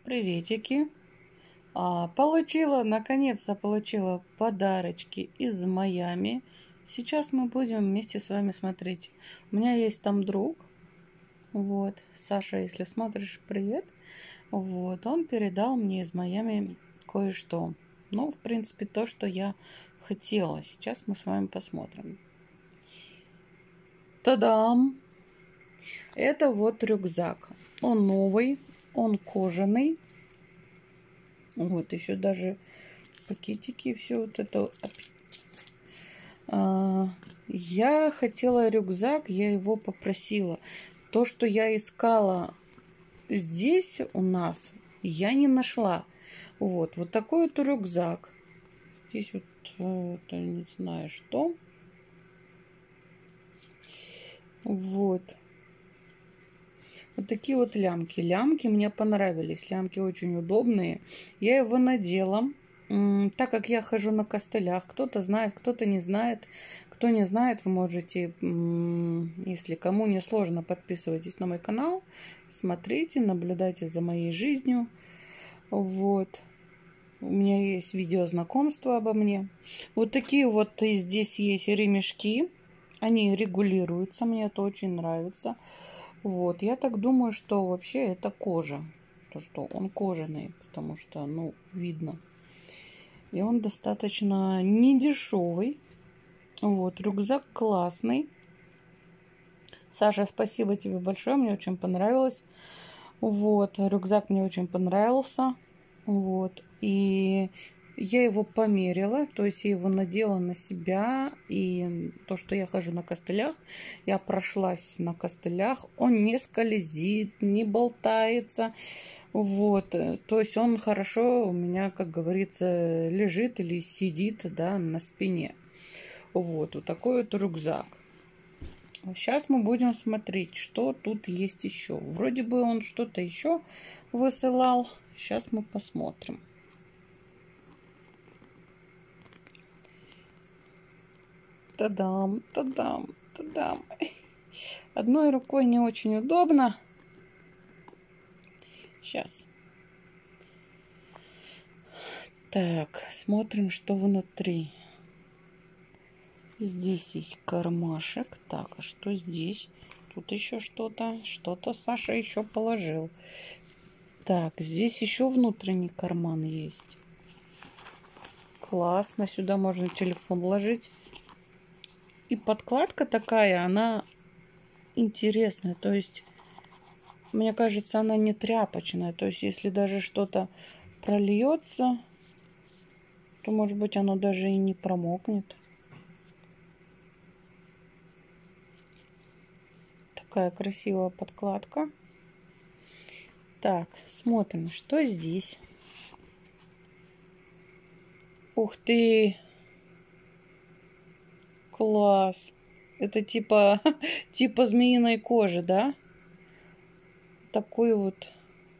Приветики. Наконец-то получила подарочки из Майами. Сейчас мы будем вместе с вами смотреть. У меня есть там друг. Вот, Саша, если смотришь, привет. Вот, он передал мне из Майами кое-что. Ну, в принципе, то, что я хотела. Сейчас мы с вами посмотрим. Та-дам! Это вот рюкзак. Он новый, он кожаный. Вот, еще даже пакетики, все вот это. Я хотела рюкзак, я его попросила. То, что я искала здесь у нас, я не нашла. Вот такой вот рюкзак. Здесь вот, это не знаю что. Вот такие вот лямки. Лямки мне понравились. Лямки очень удобные. Я его надела. Так как я хожу на костылях, кто-то знает, кто-то не знает. Кто не знает, вы можете, если кому не сложно, подписывайтесь на мой канал, смотрите, наблюдайте за моей жизнью. Вот. У меня есть видео знакомства обо мне. Вот такие вот и здесь есть ремешки. Они регулируются, мне это очень нравится. Вот, я так думаю, что вообще это кожа. То, что он кожаный, потому что, видно. И он достаточно недешевый. Вот, рюкзак классный. Саша, спасибо тебе большое, мне очень понравилось. Вот, рюкзак мне очень понравился. Вот, и я его померила, то есть я его надела на себя, и то, что я хожу на костылях, я прошлась на костылях, он не скользит, не болтается, вот, то есть он хорошо у меня, как говорится, лежит или сидит, да, на спине. Вот такой вот рюкзак. Сейчас мы будем смотреть, что тут есть еще. Вроде бы он что-то еще высылал. Сейчас мы посмотрим. Та-дам, та-дам, та-дам. Одной рукой не очень удобно. Сейчас. Так, смотрим, что внутри. Здесь есть кармашек. Так, а что здесь? Тут еще что-то. Что-то Саша еще положил. Так, здесь еще внутренний карман есть. Классно. Сюда можно телефон ложить. И подкладка такая, она интересная. То есть, мне кажется, она не тряпочная. То есть, если даже что-то прольется, то, может быть, оно даже и не промокнет. Такая красивая подкладка. Так, смотрим, что здесь. Ух ты! Класс! Это типа змеиной кожи, да? Такой вот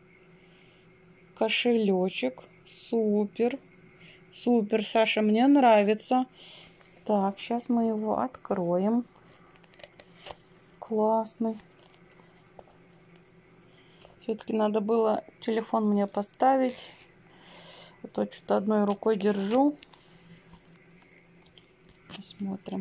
кошелечек. Супер. Супер, Саша, мне нравится. Так, сейчас мы его откроем. Классный. Все-таки надо было телефон мне поставить. А то что-то одной рукой держу. Посмотрим.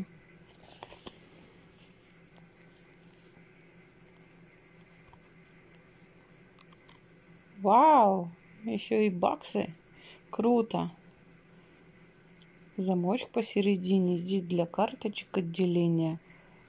Вау! Еще и баксы. Круто. Замочек посередине. Здесь для карточек отделения.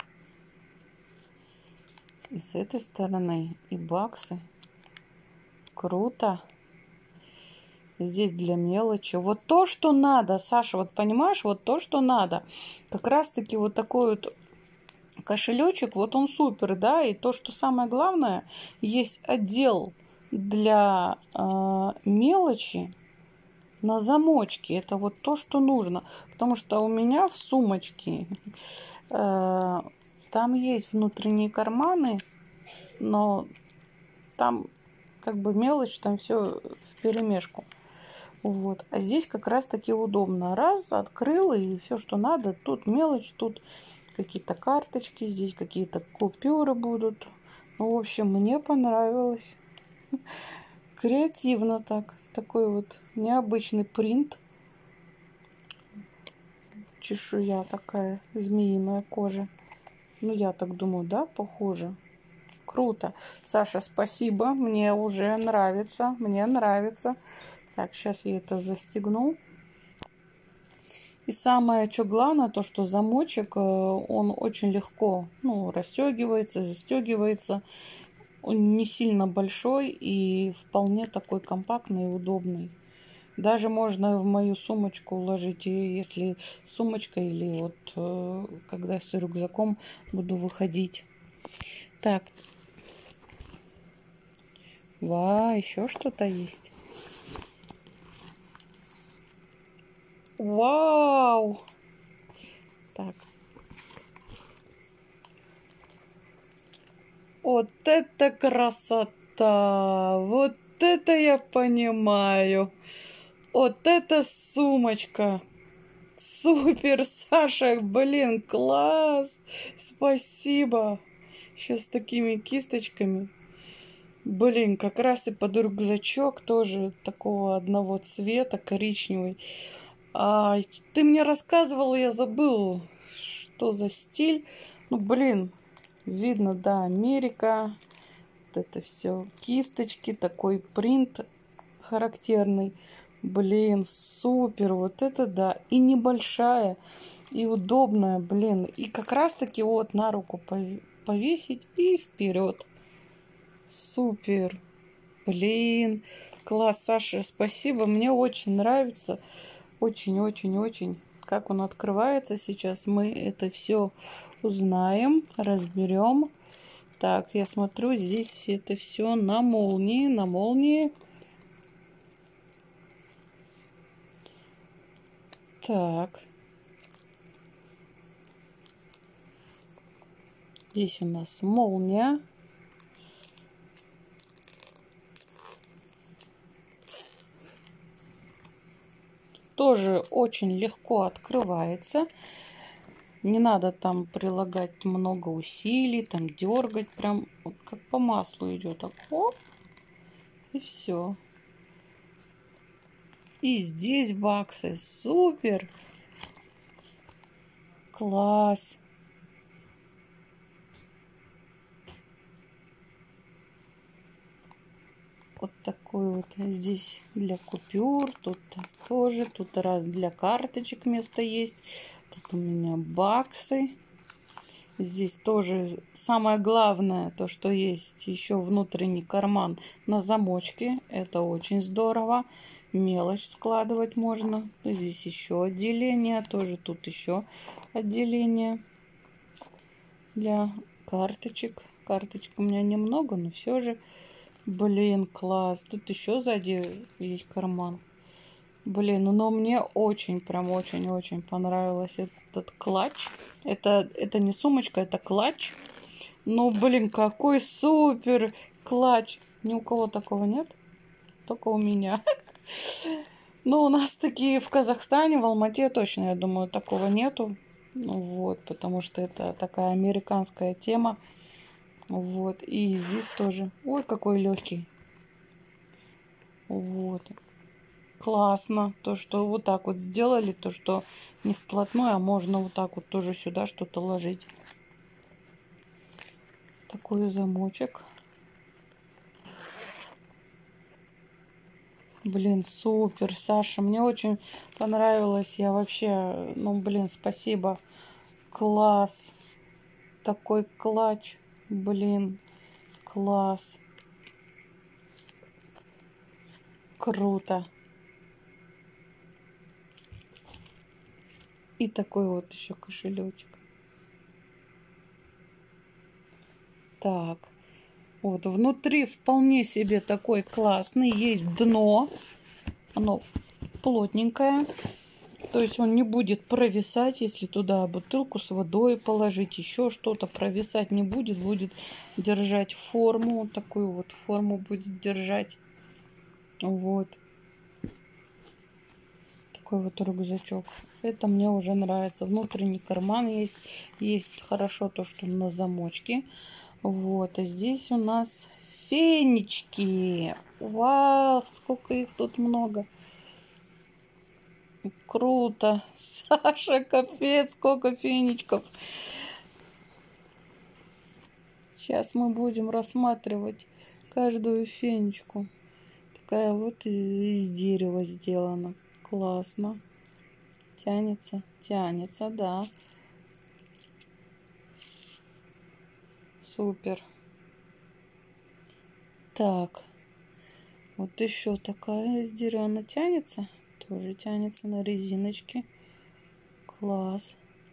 И с этой стороны и баксы. Круто. Здесь для мелочи. Вот то, что надо, Саша, вот понимаешь, вот то, что надо. Как раз-таки вот такой вот кошелечек, вот он супер, да. И то, что самое главное, есть отдел для мелочи на замочке. Это вот то, что нужно. Потому что у меня в сумочке там есть внутренние карманы, но там как бы мелочь, там все вперемешку. Вот. А здесь как раз таки удобно. Раз, открыл, и все, что надо. Тут мелочь, тут какие-то карточки, здесь какие-то купюры будут. Ну, в общем, мне понравилось. Креативно так. Такой вот необычный принт. Чешуя такая, змеиная кожа. Ну, я так думаю, да, похоже. Круто. Саша, спасибо. Мне уже нравится. Мне нравится. Так, сейчас я это застегну. И самое, что главное, то, что замочек, он очень легко, ну, расстегивается, застегивается. Он не сильно большой и вполне такой компактный и удобный. Даже можно в мою сумочку уложить, если сумочка или вот когда я с рюкзаком буду выходить. Так. Еще что-то есть. Вау! Так. Вот это красота! Вот это я понимаю! Вот это сумочка! Супер, Саша, блин, класс! Спасибо! Сейчас с такими кисточками. Блин, как раз и под рюкзачок тоже такого одного цвета, коричневый. Ты мне рассказывал, я забыл, что за стиль. Ну, блин, видно, да, Америка. Вот это все кисточки, такой принт характерный. Блин, супер, вот это да. И небольшая, и удобная, блин. И как раз-таки вот на руку повесить и вперед. Супер. Блин, класс, Саша, спасибо. Мне очень нравится. Очень-очень-очень. Как он открывается сейчас, мы это все узнаем, разберем. Так, я смотрю, здесь это все на молнии, на молнии. Так. Здесь у нас молния. Тоже очень легко открывается. Не надо там прилагать много усилий, там дергать. Прям вот как по маслу идет. Так, оп, и все. И здесь баксы. Супер. Класс. Вот такой вот здесь для купюр. Тут тоже. Тут раз для карточек место есть. Тут у меня баксы. Здесь тоже самое главное, то, что есть еще внутренний карман на замочке. Это очень здорово. Мелочь складывать можно. Здесь еще отделение. Тоже тут еще отделение для карточек. Карточек у меня немного, но все же. Блин, класс. Тут еще сзади есть карман. Блин, но мне очень, прям очень-очень понравился этот клатч. Это не сумочка, это клатч. Ну, блин, какой супер клатч. Ни у кого такого нет? Только у меня. Ну, у нас такие в Казахстане, в Алмате точно, я думаю, такого нету. Ну, вот, потому что это такая американская тема. Вот, и здесь тоже. Ой, какой легкий. Вот. Классно. То, что вот так вот сделали, то, что не вплотную, а можно вот так вот тоже сюда что-то ложить. Такой замочек. Блин, супер, Саша. Мне очень понравилось. Я вообще, ну, блин, спасибо. Класс. Такой клатч. Блин, класс. Круто. И такой вот еще кошелечек. Так. Вот внутри вполне себе такой классный. Есть дно. Оно плотненькое. То есть он не будет провисать, если туда бутылку с водой положить, еще что-то провисать не будет. Будет держать форму. Вот такую вот форму будет держать. Вот. Такой вот рюкзачок. Это мне уже нравится. Внутренний карман есть. Есть хорошо то, что на замочке. Вот. А здесь у нас фенечки. Вау, сколько их тут много. Круто. Саша, капец, сколько фенечков. Сейчас мы будем рассматривать каждую фенечку. Такая вот из дерева сделана. Классно. Тянется, тянется, да. Супер. Так. Вот еще такая из дерева. Она тянется. Тоже тянется на резиночке. Класс.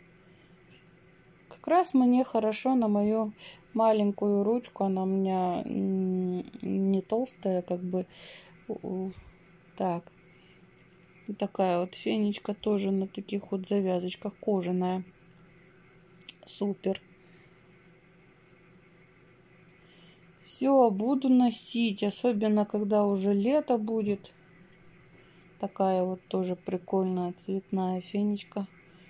Как раз мне хорошо на мою маленькую ручку. Она у меня не толстая, как бы. Так. Такая вот фенечка тоже на таких вот завязочках. Кожаная. Супер. Все, буду носить. Особенно, когда уже лето будет. Такая вот тоже прикольная цветная фенечка.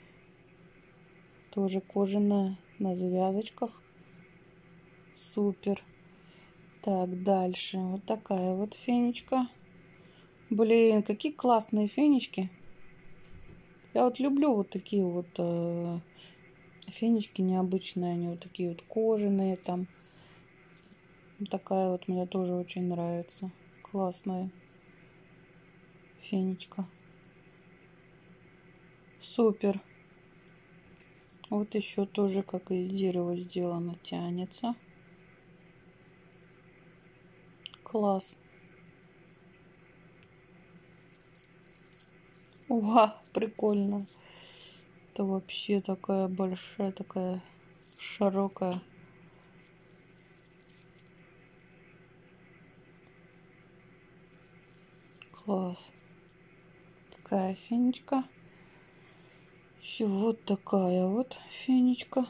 Тоже кожаная на завязочках. Супер. Так, дальше. Вот такая вот фенечка. Блин, какие классные фенечки. Я вот люблю вот такие вот фенечки необычные. Они вот такие вот кожаные там. Вот такая вот мне тоже очень нравится. Классная фенечка. Супер. Вот еще тоже как из дерева сделано. Тянется. Класс. Уа, прикольно. Это вообще такая большая, такая широкая. Класс. Такая фенечка. Еще вот такая вот фенечка.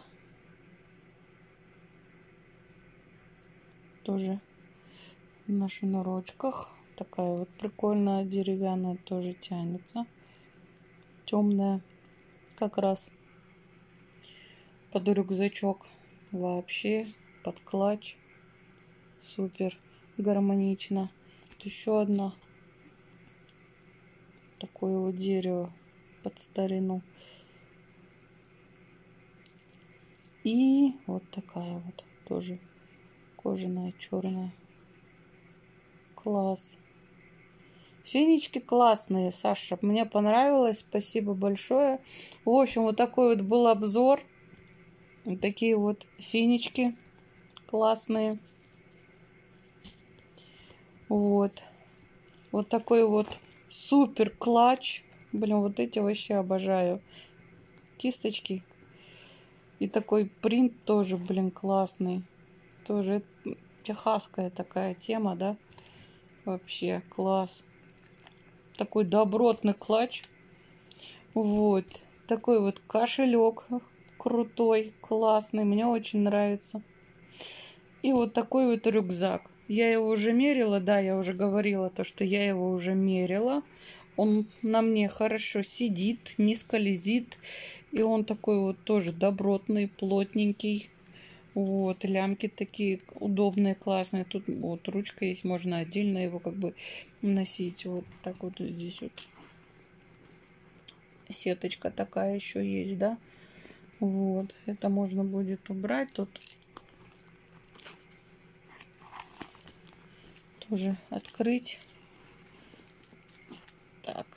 Тоже на шнурочках. Такая вот прикольная деревянная, тоже тянется. Темная. Как раз под рюкзачок. Вообще под клатч. Супер гармонично. Вот еще одна. Такое вот дерево под старину. И вот такая вот тоже кожаная, черная. Класс. Фенечки классные, Саша. Мне понравилось. Спасибо большое. В общем, вот такой вот был обзор. Вот такие вот фенечки классные. Вот. Вот такой вот супер клатч. Блин, вот эти вообще обожаю. Кисточки. И такой принт тоже, блин, классный. Тоже техасская такая тема, да? Вообще класс. Такой добротный клатч. Вот. Такой вот кошелек крутой, классный. Мне очень нравится. И вот такой вот рюкзак. Я его уже мерила, да, я уже говорила то, что я его уже мерила. Он на мне хорошо сидит, не скользит. И он такой вот тоже добротный, плотненький. Вот, лямки такие удобные, классные. Тут вот ручка есть, можно отдельно его как бы носить. Вот так вот здесь вот. Сеточка такая еще есть, да? Вот, это можно будет убрать. Тут тоже открыть. Так.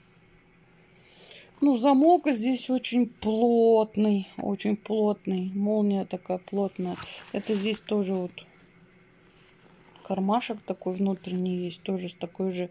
Ну, замок здесь очень плотный, очень плотный. Молния такая плотная. Это здесь тоже вот кармашек такой внутренний есть, тоже с такой же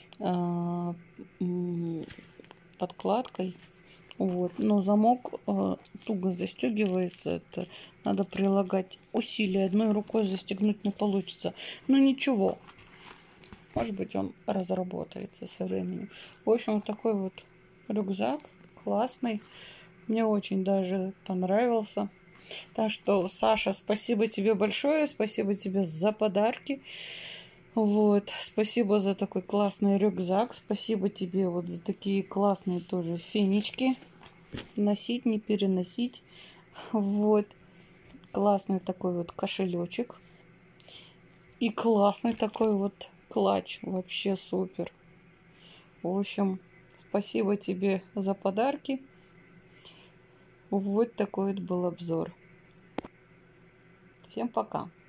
подкладкой. Вот. Но замок туго застегивается. Это надо прилагать усилия. Одной рукой застегнуть не получится. Но ничего. Может быть, он разработается со временем. В общем, вот такой вот рюкзак. Классный. Мне очень даже понравился. Так что, Саша, спасибо тебе большое. Спасибо тебе за подарки. Вот. Спасибо за такой классный рюкзак. Спасибо тебе вот за такие классные тоже фенечки. Носить, не переносить. Вот. Классный такой вот кошелечек. И классный такой вот клатч. Вообще супер. В общем, спасибо тебе за подарки. Вот такой вот был обзор. Всем пока.